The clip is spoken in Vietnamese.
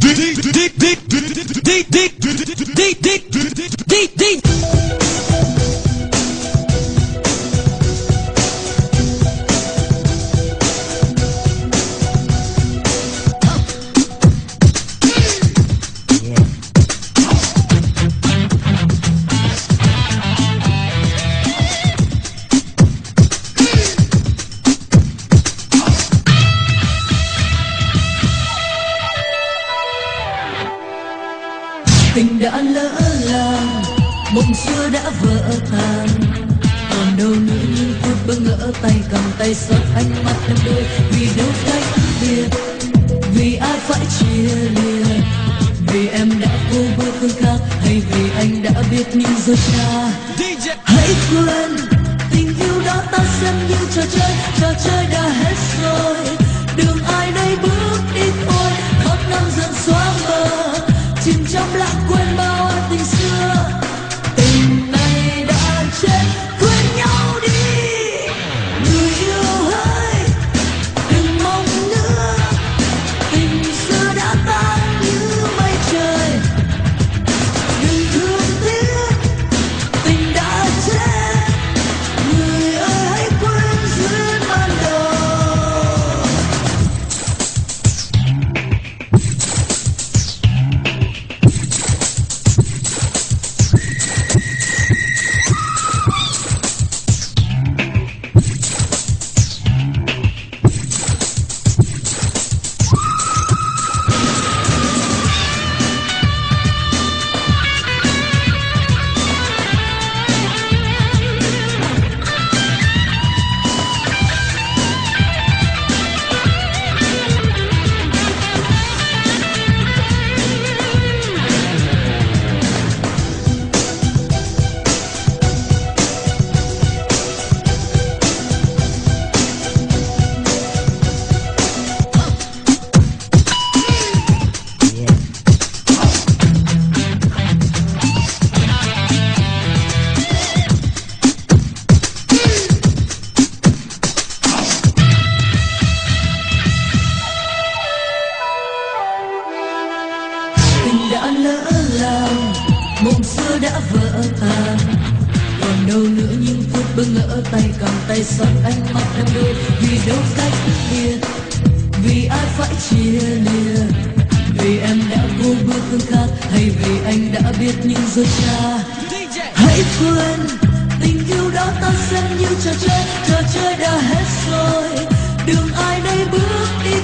Tình đã lỡ làng, mộng xưa đã vỡ tan, còn đâu nữa những phút bỡ ngỡ tay cầm tay xót ánh mắt em đôi. Vì đâu cách biệt, vì ai phải chia lìa, vì em đã vô bước phương khác, hay vì anh đã biết những dối trá. Hãy quên tình yêu đó ta xem như trò chơi đã hết rồi. Đường ai đây bước đi thôi, khóc năm dần xóa mờ, chìm trong lãng quên bao tình xưa. Tình này đã chết, quên nhau đi người yêu ơi, đừng mong nữa. Tình xưa đã tan như mây trời, đừng thương tiếc, tình đã chết. Người ơi hãy quên duyên ban đầu. Đã lỡ làng, mộng xưa đã vỡ tan, còn đâu nữa những phút bỡ ngỡ tay cầm tay xót ánh mắt em đôi. Vì đâu cách biệt, vì ai phải chia lìa, vì em đã vô bước phương khác, hay vì anh đã biết những dối trá. Hãy quên tình yêu đó ta xem như trò chơi đã hết rồi. Đường ai đây bước đi